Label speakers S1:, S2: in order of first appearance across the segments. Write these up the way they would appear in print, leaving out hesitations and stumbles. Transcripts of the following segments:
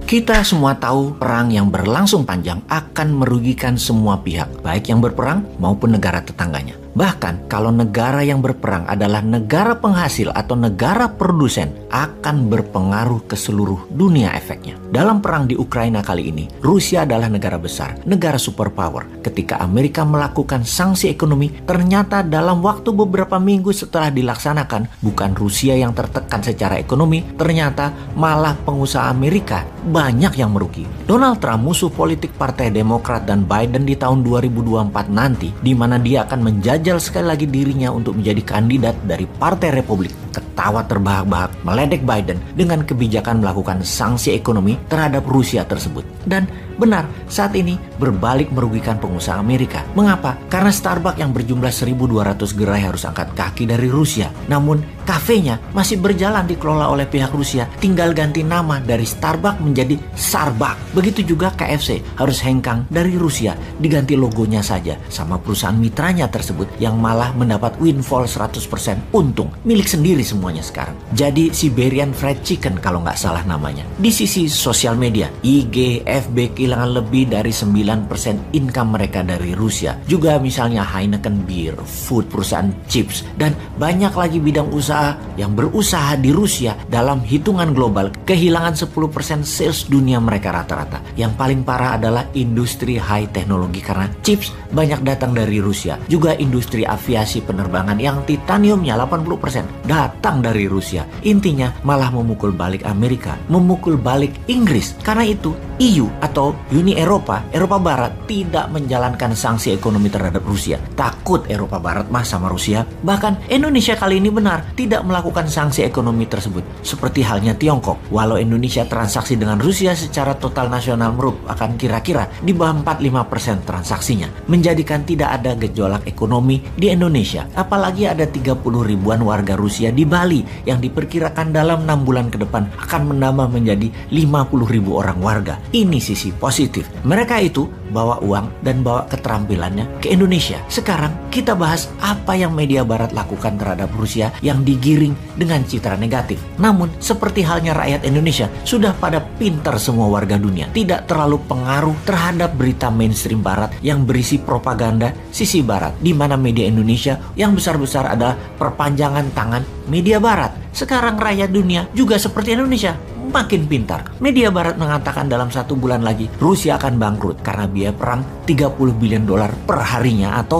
S1: Kita semua tahu perang yang berlangsung panjang akan merugikan semua pihak, baik yang berperang maupun negara tetangganya. Bahkan kalau negara yang berperang adalah negara penghasil atau negara produsen, akan berpengaruh ke seluruh dunia efeknya. Dalam perang di Ukraina kali ini, Rusia adalah negara besar, negara superpower. Ketika Amerika melakukan sanksi ekonomi, ternyata dalam waktu beberapa minggu setelah dilaksanakan, bukan Rusia yang tertekan secara ekonomi, ternyata malah pengusaha Amerika banyak yang merugi. Donald Trump, musuh politik Partai Demokrat dan Biden di tahun 2024 nanti, di mana dia akan menjajal sekali lagi dirinya untuk menjadi kandidat dari Partai Republik, ketawa terbahak-bahak meledek Biden dengan kebijakan melakukan sanksi ekonomi terhadap Rusia tersebut. Dan benar, saat ini berbalik merugikan pengusaha Amerika. Mengapa? Karena Starbucks yang berjumlah 1.200 gerai harus angkat kaki dari Rusia. Namun, kafenya masih berjalan dikelola oleh pihak Rusia, tinggal ganti nama dari Starbucks menjadi Sarbak. Begitu juga KFC harus hengkang dari Rusia, diganti logonya saja sama perusahaan mitranya tersebut yang malah mendapat windfall 100% untung, milik sendiri semuanya sekarang. Jadi Siberian Fried Chicken kalau nggak salah namanya. Di sisi sosial media, IG, FB kehilangan lebih dari 9% income mereka dari Rusia. Juga misalnya Heineken Beer, Food, perusahaan chips, dan banyak lagi bidang usaha yang berusaha di Rusia dalam hitungan global kehilangan 10% sales dunia mereka rata-rata. Yang paling parah adalah industri high teknologi karena chips banyak datang dari Rusia. Juga industri aviasi penerbangan yang titaniumnya 80% datang dari Rusia. Intinya malah memukul balik Amerika, memukul balik Inggris. Karena itu EU atau Uni Eropa Barat tidak menjalankan sanksi ekonomi terhadap Rusia. Takut Eropa Barat mah sama Rusia. Bahkan Indonesia kali ini benar tidak melakukan sanksi ekonomi tersebut. Seperti halnya Tiongkok. Walau Indonesia transaksi dengan Rusia secara total nasional merupakan kira-kira di bawah 45% transaksinya, menjadikan tidak ada gejolak ekonomi di Indonesia. Apalagi ada 30 ribuan warga Rusia di Bali yang diperkirakan dalam 6 bulan ke depan akan menambah menjadi 50 ribu orang warga. Ini sisi positif. Mereka itu bawa uang dan bawa keterampilannya ke Indonesia. Sekarang kita bahas apa yang media barat lakukan terhadap Rusia yang digiring dengan citra negatif. Namun seperti halnya rakyat Indonesia, sudah pada pintar semua warga dunia, tidak terlalu pengaruh terhadap berita mainstream barat yang berisi propaganda sisi barat, di mana media Indonesia yang besar-besar adalah perpanjangan tangan media barat. Sekarang rakyat dunia juga seperti Indonesia, makin pintar. Media barat mengatakan dalam 1 bulan lagi Rusia akan bangkrut karena biaya perang 30 billion dolar per harinya atau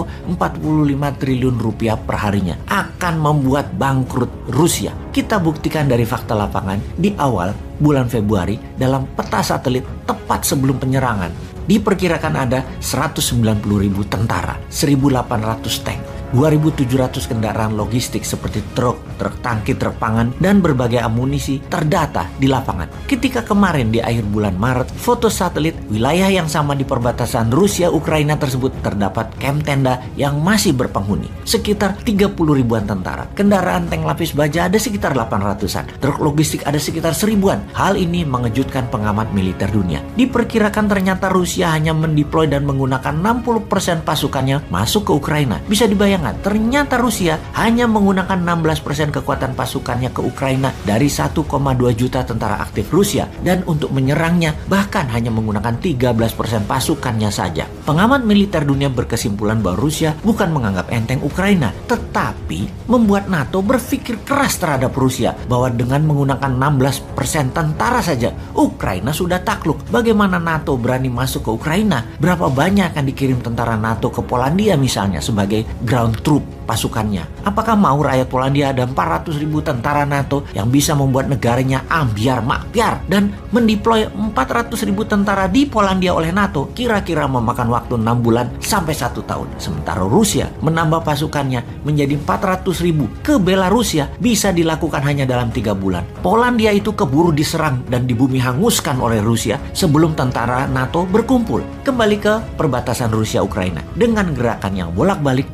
S1: 45 triliun rupiah per harinya akan membuat bangkrut Rusia. Kita buktikan dari fakta lapangan di awal bulan Februari dalam peta satelit tepat sebelum penyerangan. Diperkirakan ada 190 ribu tentara, 1.800 tank, 2.700 kendaraan logistik seperti truk tangki, truk pangan, dan berbagai amunisi terdata di lapangan. Ketika kemarin di akhir bulan Maret, foto satelit wilayah yang sama di perbatasan Rusia-Ukraina tersebut terdapat kamp tenda yang masih berpenghuni. Sekitar 30 ribuan tentara. Kendaraan tank lapis baja ada sekitar 800-an. Truk logistik ada sekitar 1.000-an. Hal ini mengejutkan pengamat militer dunia. Diperkirakan ternyata Rusia hanya mendeploy dan menggunakan 60% pasukannya masuk ke Ukraina. Bisa dibayangkan, ternyata Rusia hanya menggunakan 16% kekuatan pasukannya ke Ukraina dari 1,2 juta tentara aktif Rusia, dan untuk menyerangnya bahkan hanya menggunakan 13% pasukannya saja. Pengamat militer dunia berkesimpulan bahwa Rusia bukan menganggap enteng Ukraina, tetapi membuat NATO berpikir keras terhadap Rusia bahwa dengan menggunakan 16% tentara saja Ukraina sudah takluk. Bagaimana NATO berani masuk ke Ukraina? Berapa banyak akan dikirim tentara NATO ke Polandia misalnya sebagai ground troop pasukannya? Apakah mau rakyat Polandia ada 400 ribu tentara NATO yang bisa membuat negaranya ambiar makbiar, dan mendeploy 400 ribu tentara di Polandia oleh NATO kira-kira memakan waktu 6 bulan sampai 1 tahun. Sementara Rusia menambah pasukannya menjadi 400 ribu ke Belarusia bisa dilakukan hanya dalam 3 bulan. Polandia itu keburu diserang dan dibumi hanguskan oleh Rusia sebelum tentara NATO berkumpul. Kembali ke perbatasan Rusia-Ukraina. Dengan gerakan yang bolak-balik, tentara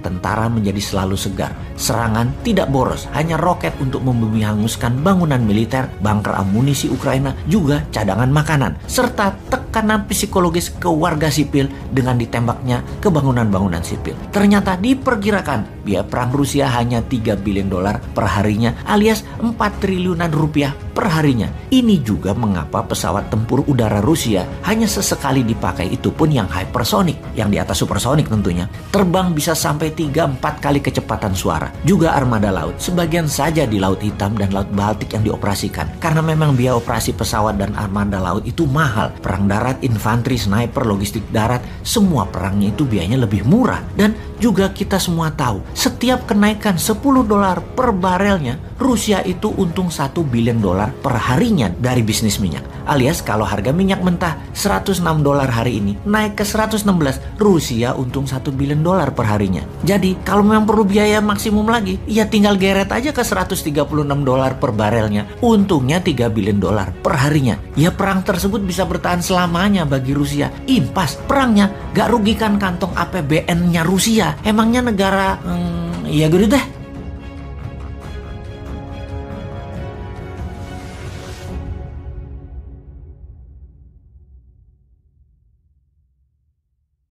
S1: tentara menjadi selalu segar. Serangan tidak boros, hanya roket untuk membumi hanguskan bangunan militer, bunker amunisi Ukraina, juga cadangan makanan, serta tekanan psikologis ke warga sipil dengan ditembaknya ke bangunan-bangunan sipil. Ternyata diperkirakan biaya perang Rusia hanya 3 billion dolar per harinya, alias 4 triliunan rupiah per harinya. Ini juga mengapa pesawat tempur udara Rusia hanya sesekali dipakai, itu pun yang hypersonic, yang di atas supersonik tentunya. Terbang bisa sampai 3-4 kali kecepatan suara. Juga armada laut, sebagian saja di Laut Hitam dan Laut Baltik yang dioperasikan. Karena memang biaya operasi pesawat dan armada laut itu mahal. Perang darat, infanteri, sniper, logistik darat, semua perangnya itu biayanya lebih murah. Dan juga kita semua tahu, setiap kenaikan 10 dolar per barelnya, Rusia itu untung 1 billion dolar per harinya dari bisnis minyak. Alias kalau harga minyak mentah 106 dolar hari ini naik ke 116, Rusia untung 1 billion dolar per harinya. Jadi kalau memang perlu biaya maksimum lagi, ya tinggal geret aja ke 136 dolar per barelnya. Untungnya 3 billion dolar per harinya. Ya perang tersebut bisa bertahan selamanya bagi Rusia. Impas, perangnya gak rugikan kantong APBN-nya Rusia. Emangnya negara, ya gitu deh.